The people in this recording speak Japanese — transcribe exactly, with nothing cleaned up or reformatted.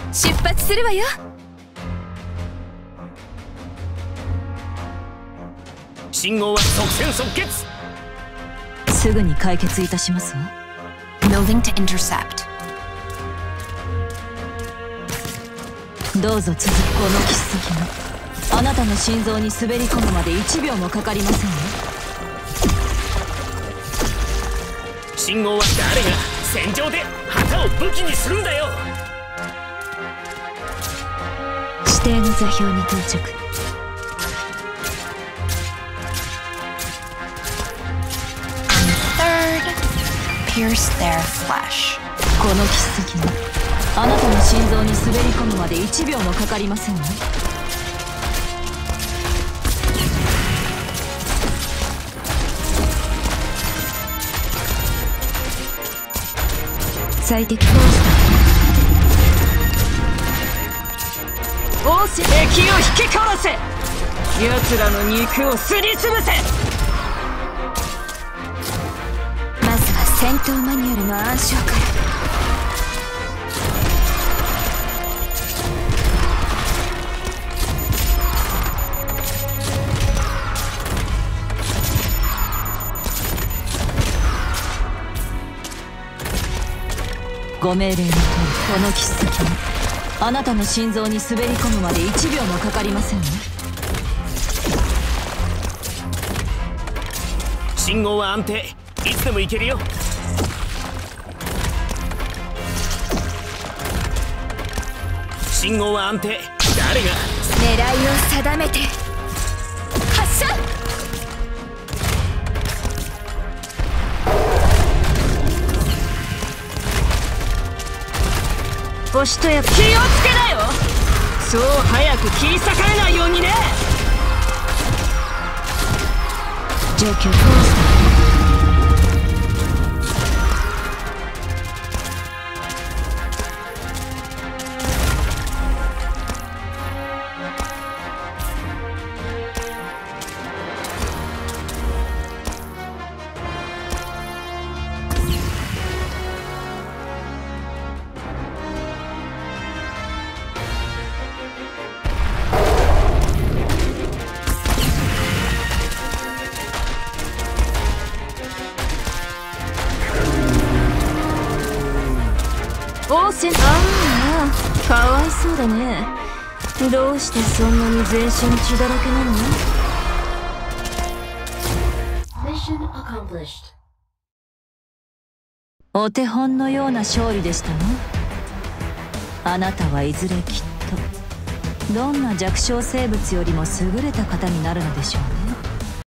出発するわよ。 信号は即戦即決。 すぐに解決いたしますわ。 Moving to intercept。 どうぞ続くこの切先があなたの心臓に滑り込むまでいちびょうもかかりませんよ。 信号は誰が戦場で旗を武器にするんだよ。 指定の座標に到着。 Pierce their flesh。 この切先があなたの心臓に滑り込むまでいちびょうもかかりませんわ。最適コースだ。王子敵を引き殺せ。奴らの肉をすりつぶせ。 まずは戦闘マニュアルの暗唱から。 ご命令の通りこの切先があなたの心臓に滑り込むまでいちびょうもかかりませんね。 信号は安定。いつでも行けるよ。信号は安定。誰が狙いを定めて発射。 おしとや気をつけなよ。そう早く切り裂かれないようにね。状況コースだ。王戦、ああかわいそうだね。どうしてそんなに全身血だらけなの？ Mission accomplished。 お手本のような勝利でしたの。あなたはいずれきっとどんな弱小生物よりも優れた方になるのでしょうね。